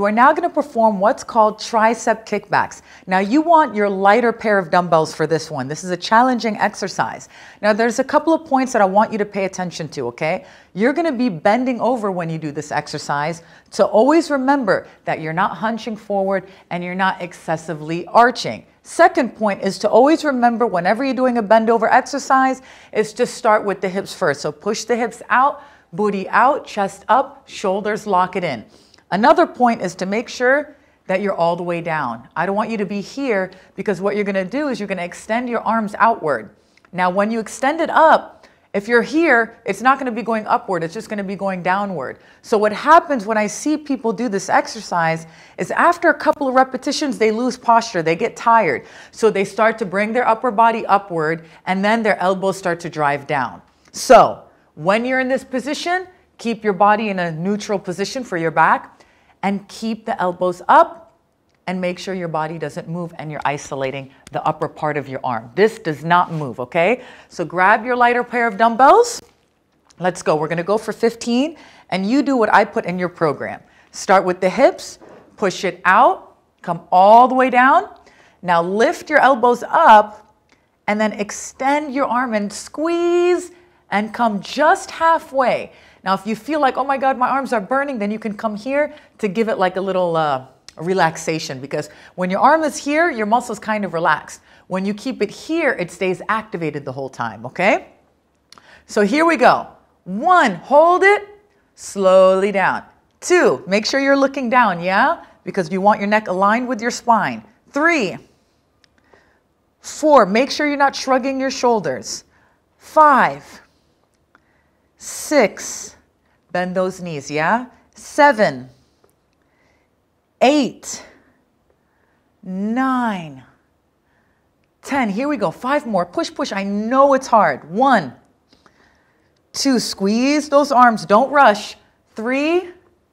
You are now going to perform what's called tricep kickbacks. Now you want your lighter pair of dumbbells for this one. This is a challenging exercise. Now there's a couple of points that I want you to pay attention to, okay? You're going to be bending over when you do this exercise, so always remember that you're not hunching forward and you're not excessively arching. Second point is to always remember whenever you're doing a bend over exercise is to start with the hips first. So push the hips out, booty out, chest up, shoulders lock it in. Another point is to make sure that you're all the way down. I don't want you to be here because what you're going to do is you're going to extend your arms outward. Now when you extend it up, if you're here, it's not going to be going upward, it's just going to be going downward. So what happens when I see people do this exercise is after a couple of repetitions, they lose posture, they get tired. So they start to bring their upper body upward and then their elbows start to drive down. So when you're in this position, keep your body in a neutral position for your back and keep the elbows up and make sure your body doesn't move and you're isolating the upper part of your arm. This does not move, okay? So grab your lighter pair of dumbbells. Let's go. We're going to go for 15 and you do what I put in your program. Start with the hips, push it out, come all the way down. Now lift your elbows up and then extend your arm and squeeze and come just halfway. Now if you feel like, oh my God, my arms are burning, then you can come here to give it like a little relaxation, because when your arm is here, your muscles kind of relax. When you keep it here, it stays activated the whole time, okay? So here we go. 1, hold it, slowly down. 2, make sure you're looking down, yeah? Because you want your neck aligned with your spine. 3, 4, make sure you're not shrugging your shoulders. 5, 6, bend those knees, yeah? 7, 8, 9, 10. Here we go. 5 more. Push, push. I know it's hard. 1, 2, squeeze those arms. Don't rush. 3,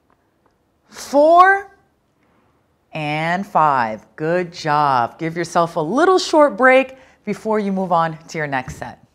4, and 5. Good job. Give yourself a little short break before you move on to your next set.